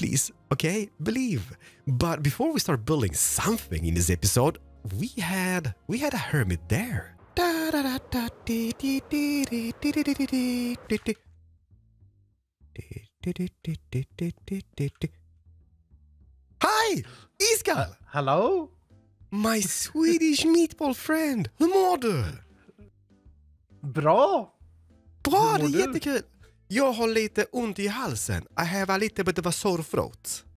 please. Okay? Believe. But before we start building something in this episode, we had a hermit there. Hi! Iskall! Hallå? My Swedish meatball friend! Hur mår du? Bra! Bra, det Hur är mår du? jättekul! Jag har lite ont i halsen. I have a little bit of a sore throat.